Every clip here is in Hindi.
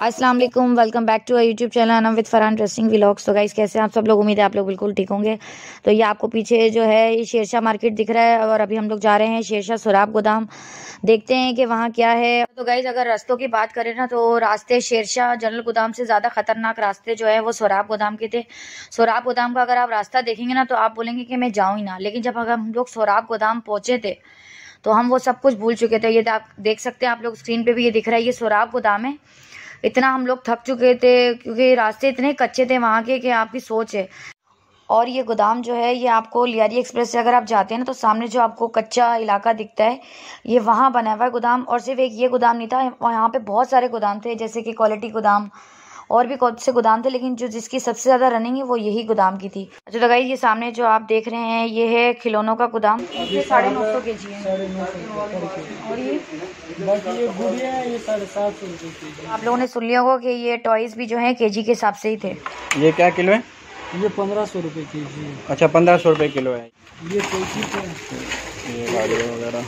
अस्सलाम वालेकुम, welcome back to YouTube channel and with Farhan interesting vlogs. तो गाइस कैसे हैं आप सब लोग? उम्मीद है आप लोग बिल्कुल ठीक होंगे। तो ये आपको पीछे जो है ये शेरशाह मार्केट दिख रहा है और अभी हम लोग जा रहे हैं शेरशाह सोराब गोदाम। देखते हैं कि वहाँ क्या है। तो गाइस अगर रास्तों की बात करें ना तो रास्ते शेरशाह जनरल गोदाम से ज़्यादा खतरनाक रास्ते जो है वो सोराब गोदाम के थे। सोराब गोदाम का अगर आप रास्ता देखेंगे ना तो आप बोलेंगे कि मैं जाऊँ ही ना, लेकिन जब अगर हम लोग सोराब गोदाम पहुँचे थे तो हम वो सब कुछ भूल चुके थे। ये आप देख सकते हैं, आप लोग स्क्रीन पे भी ये दिख रहा है, ये सोराब गोदाम है। इतना हम लोग थक चुके थे क्योंकि रास्ते इतने कच्चे थे वहाँ के कि आपकी सोच है। और ये गोदाम जो है ये आपको लियारी एक्सप्रेस से अगर आप जाते हैं ना तो सामने जो आपको कच्चा इलाका दिखता है ये वहाँ बना हुआ है गोदाम। और सिर्फ एक ये गोदाम नहीं था, यहाँ पे बहुत सारे गोदाम थे जैसे कि क्वालिटी गोदाम और भी कौन से गोदाम थे, लेकिन जो जिसकी सबसे ज़्यादा रनिंग है वो यही गोदाम की थी। अच्छा तो गाइस ये सामने जो आप देख रहे हैं ये है खिलौनों का गोदाम। ये 950 kg है और ये गुड़िया है, ये 750 रुपये की। आप लोगों ने सुन लिया होगा कि ये टॉयज भी जो है केजी के हिसाब से ही थे। ये क्या किलो है? ये 1500 रुपये के जी है। अच्छा 1500 रुपये किलो है। ये पैकेट है, ये गाड़ी वगैरह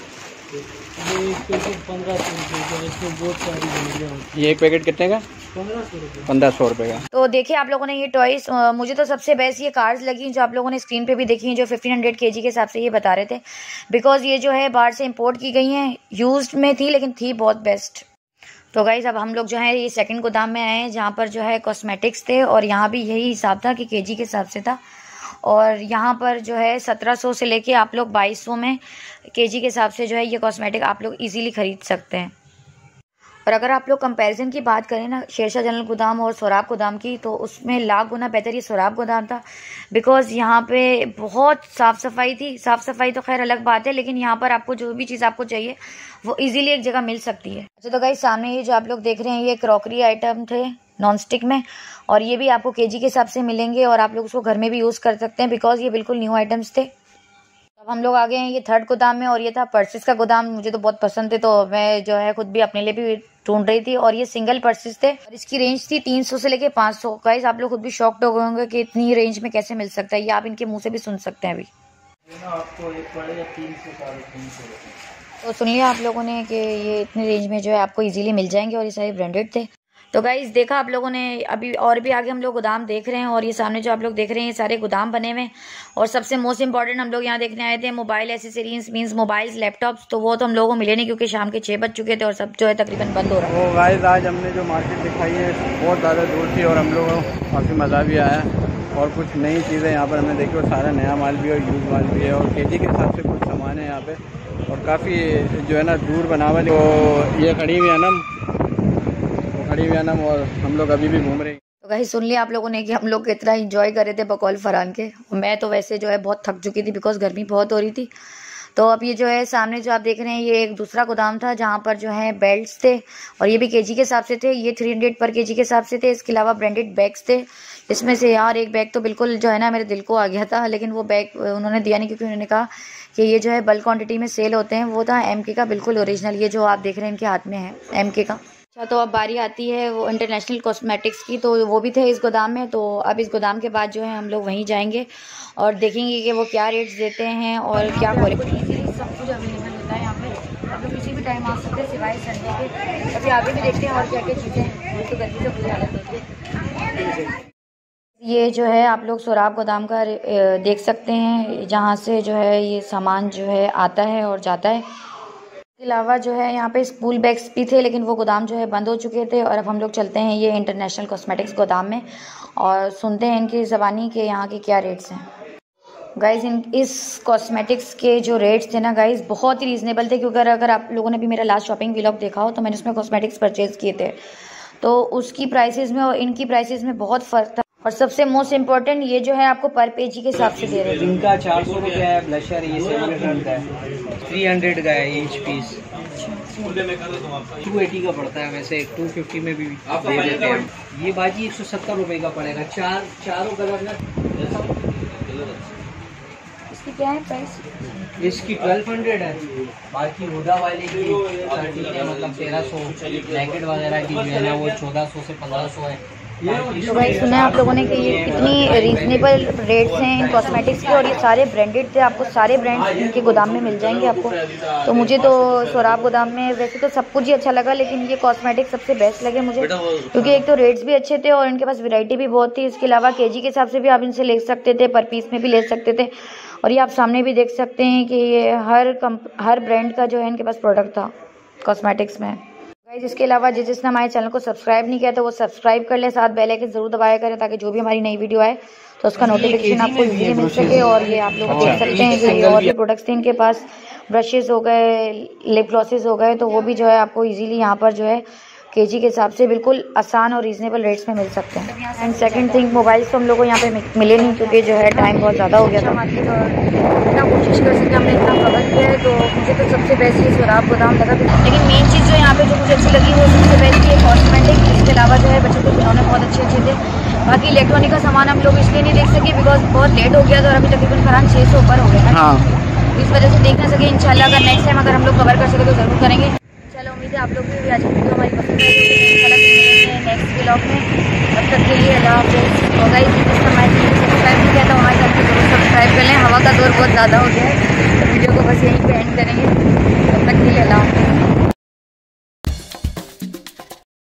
ये एक पैकेट 1500 रुपये का, इसमें बहुत सारी गाड़ियाँ होती ये एक पैकेट कितने का? 1500 रुपये। 1500 रुपये का। तो देखिए आप लोगों ने ये टॉयज, मुझे तो सबसे बेस्ट ये कार्स लगी जो आप लोगों ने स्क्रीन पे भी देखी हैं, जो 1500 kg के हिसाब से ये बता रहे थे। बिकॉज ये जो है बाहर से इंपोर्ट की गई हैं, यूज्ड में थी लेकिन थी बहुत बेस्ट। तो गाइज अब हम लोग जो है ये सेकंड गोदाम में आए हैं जहाँ पर जो है कॉस्मेटिक्स थे और यहाँ भी यही हिसाब था कि केजी के हिसाब से था। और यहाँ पर जो है 1700 से लेके आप लोग 2200 में केजी के हिसाब से जो है ये कॉस्मेटिक आप लोग इजीली खरीद सकते हैं। और अगर आप लोग कंपैरिजन की बात करें ना शेरशाह जनरल गोदाम और सोराब गोदाम की, तो उसमें लाख गुना बेहतर ये सोराब गोदाम था। बिकॉज यहाँ पे बहुत साफ़ सफाई थी। साफ़ सफाई तो खैर अलग बात है, लेकिन यहाँ पर आपको जो भी चीज़ आपको चाहिए वो इजीली एक जगह मिल सकती है। अच्छा तो गाइस सामने ये जो आप लोग देख रहे हैं ये क्रॉकरी आइटम थे नॉन स्टिक में, और ये भी आपको केजी के हिसाब से मिलेंगे और आप लोग उसको घर में भी यूज़ कर सकते हैं बिकॉज ये बिल्कुल न्यू आइटम्स थे। अब हम लोग आ गए हैं ये थर्ड गोदाम में और ये था पर्सेस का गोदाम। मुझे तो बहुत पसंद थे तो मैं जो है खुद भी अपने लिए भी ढूंढ रही थी। और ये सिंगल पर्सेस थे और इसकी रेंज थी 300 से लेके 500। गाइस आप लोग खुद भी शॉक्ड हो गए होंगे कि इतनी रेंज में कैसे मिल सकता है। ये आप इनके मुंह से भी सुन सकते हैं। अभी आपको एक पड़ेगा 300 350। तो सुन लिया आप लोगों ने कि ये इतनी रेंज में जो है आपको इजीली मिल जाएंगे और ये सारे ब्रांडेड थे। तो गाइस देखा आप लोगों ने, अभी और भी आगे हम लोग गोदाम देख रहे हैं और ये सामने जो आप लोग देख रहे हैं ये सारे गोदाम बने हुए हैं। और सबसे मोस्ट इंपॉर्टेंट हम लोग यहाँ देखने आए थे mobile accessories means mobiles laptops. तो वो तो हम लोगों को मिले नहीं क्योंकि शाम के 6 बज चुके थे और सब जो है तकरीबन बंद हो रहा है। तो गाइस आज हमने जो मार्केट दिखाई है बहुत ज़्यादा दूर थी और हम लोगों को काफ़ी मज़ा भी आया और कुछ नई चीज़ें यहाँ पर हमने देखी और सारा नया माल भी और यूज़ माल भी है और केजी के हिसाब से कुछ सामान है यहाँ पे और काफ़ी जो है ना दूर बना हुआ। तो ये खड़ी हुई अनम और हम लोग अभी भी घूम रहे हैं। तो गाइस सुन लिया आप लोगों ने कि हम लोग कितना इंजॉय कर रहे थे बकौल फरहान के। मैं तो वैसे जो है बहुत थक चुकी थी बिकॉज गर्मी बहुत हो रही थी। तो अब ये जो है सामने जो आप देख रहे हैं ये एक दूसरा गोदाम था जहाँ पर जो है बेल्ट्स थे और ये भी केजी के हिसाब से थे। ये 300 पर केजी के हिसाब से थे। इसके अलावा ब्रांडेड बैग्स थे। इसमें से यार एक बैग तो बिल्कुल जो है ना मेरे दिल को आ गया था, लेकिन वो बैग उन्होंने दिया नहीं क्योंकि उन्होंने कहा कि ये जो है बल्क क्वांटिटी में सेल होते हैं। वो था MK का बिल्कुल ओरिजिनल, ये जो आप देख रहे हैं इनके हाथ में है MK का। अच्छा तो अब बारी आती है वो इंटरनेशनल कॉस्मेटिक्स की, तो वो भी थे इस गोदाम में। तो अब इस गोदाम के बाद जो है हम लोग वहीं जाएंगे और देखेंगे कि वो क्या रेट्स देते हैं और क्या क्वालिटी। सब कुछ अवेलेबल होता है यहाँ पे, आप लोग किसी भी टाइम आ सकते हैं सिवाय संडे के। अभी आगे भी देखते हैं और क्या क्या चीज़ें हैं। तो गर्मी से बुरी हालत होती है। ये जो है आप लोग सोराब गोदाम का देख सकते हैं जहाँ से जो है ये सामान जो है आता है और जाता है। इसके अलावा जो है यहाँ पे स्कूल बैग्स भी थे लेकिन वो गोदाम जो है बंद हो चुके थे। और अब हम लोग चलते हैं ये इंटरनेशनल कॉस्मेटिक्स गोदाम में और सुनते हैं इनकी ज़बानी के यहाँ के क्या रेट्स हैं। गाइज़ इस कॉस्मेटिक्स के जो रेट्स थे ना गाइज़ बहुत ही रीज़नेबल थे, क्योंकि अगर आप लोगों ने भी मेरा लास्ट शॉपिंग व्लॉग देखा हो तो मैंने उसमें कॉस्मेटिक्स परचेज़ किए थे तो उसकी प्राइसेस में और इनकी प्राइसेस में बहुत फ़र्क था। और सबसे मोस्ट इम्पोर्टेंट ये जो है आपको पर पेजी के हिसाब से दे रहे थे। इनका 400 रुपया है ब्लशर, ये 700 का है, 300 का है ईच पीस, 280 का पड़ता है। वैसे 250 में भी दे देते हैं। ये बाजी 170 रुपये का पड़ेगा। चारों कलर ना। इसकी क्या है प्राइस? इसकी 1200 है। बाकी हुडा वाले की 13 है, मतलब 1300। ब्लैकेट वगैरह की जो है ना वो 1400 से 1500 है। तो भाई सुना है आप लोगों ने कि ये कितनी रीजनेबल रेट्स हैं इन कॉस्मेटिक्स के, और ये सारे ब्रांडेड थे, आपको सारे ब्रांड्स इनके गोदाम में मिल जाएंगे आपको। तो मुझे तो सोराब गोदाम में वैसे तो सब कुछ ही अच्छा लगा, लेकिन ये कॉस्मेटिक्स सबसे बेस्ट लगे मुझे, क्योंकि एक तो रेट्स भी अच्छे थे और इनके पास वैरायटी भी बहुत थी। इसके अलावा केजी के हिसाब से भी आप इनसे ले सकते थे, पर पीस में भी ले सकते थे। और ये आप सामने भी देख सकते हैं कि ये हर ब्रांड का जो है इनके पास प्रोडक्ट था कॉस्मेटिक्स में। गाइस इसके अलावा जिसने हमारे चैनल को सब्सक्राइब नहीं किया तो वो सब्सक्राइब कर ले, साथ बेल आइकन जरूर दबाया करें ताकि जो भी हमारी नई वीडियो आए तो उसका नोटिफिकेशन आपको इजीली मिल सके। और ये आप लोग देख सकते हैं कि और भी प्रोडक्ट्स थे इनके पास, ब्रशेज़ हो गए, लिप ग्लॉसेस हो गए, तो वो भी जो है आपको इजीली यहाँ पर जो है केजी के हिसाब से बिल्कुल आसान और रीजनेबल रेट्स में मिल सकते हैं। एंड सेकंड थिंग, मोबाइल्स तो हम लोग को यहाँ पे मिले नहीं क्योंकि जो है टाइम बहुत ज़्यादा हो गया था मार्केट, और इतना कोशिश कर सके हमने इतना कवर किया है। तो मुझे तो सबसे बेस्ट ये सोराब गोदाम लगा, लेकिन मेन चीज़ जो यहाँ पे जो मुझे अच्छी लगी वो सबसे बेस्ट ये कॉस्मेटिक। इसके अलावा जो है बच्चों के खिलौने बहुत अच्छे थे। बाकी इलेक्ट्रॉनिक का सामान हम लोग इसलिए नहीं देख सके बिकॉज बहुत लेट हो गया था और अभी तकरीबन फरहान 600 ऊपर हो गया था, इस वजह से देख ना सके। इंशाल्लाह अगर नेक्स्ट टाइम अगर हम लोग कवर कर सके तो ज़रूर करेंगे। चलो उम्मीद है आप लोग भी आज की वीडियो हमारी पसंद आएगी। नेक्स्ट व्लॉग में, तब तक के लिए अल्लाह हाफ़िज़। और गाइस जिसने हमारे चैनल को सब्सक्राइब नहीं किया तो हमारे चैनल को जरूर सब्सक्राइब कर लें। हवा का दौर बहुत ज़्यादा हो गया है तो वीडियो को बस यहीं पे एंड करेंगे। तब तक के लिए अल्लाह हाफ़िज़।